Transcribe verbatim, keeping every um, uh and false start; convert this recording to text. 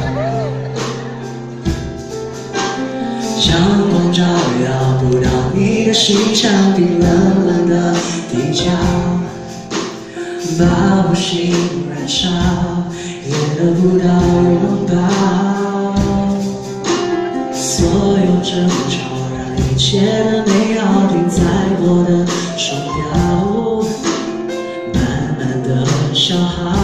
阳光照耀不到你的心，像冰冷冷的地窖，把我心燃烧，也得不到拥抱。所有争吵让一切的美好停在我的手表，慢慢的消耗。